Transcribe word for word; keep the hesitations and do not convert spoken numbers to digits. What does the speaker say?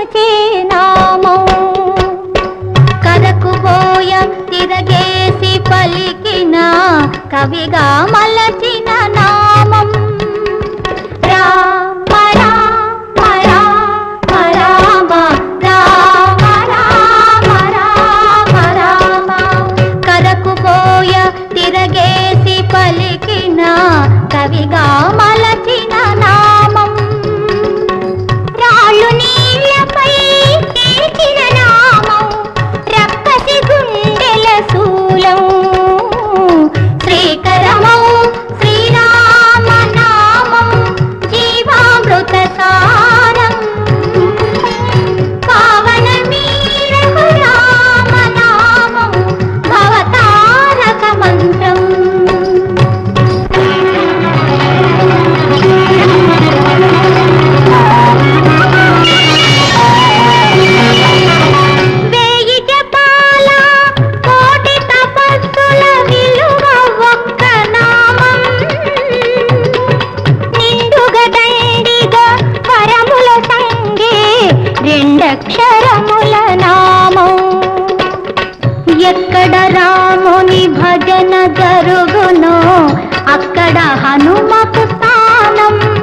నిలచే నామం కరకుబోయ తిరగేసి పలికిన కవిగా మలచిన నామం రామ రామ రామ రామ రామ రామ రామ రామ కరకుబోయ తిరగేసి పలికిన కవిగా మలచిన నామం రాళ్ళు నీళ్లపై తేచిన నామం రక్కసి గుండెల శూలం శ్రీకరమౌ శ్రీరామ నామం జీవామృత సారం పావనమీరకు రామ నామం భవతారక మంత్రం వేయి జపాల కోటి తపస్సుల విలువ ఒక్క నామం నిండుగా దండిగా వరముల సంగే రెండక్షరముల నామం ఎక్కడ రాముని భజన జరుగునో అక్కడ హనుమకు స్థానం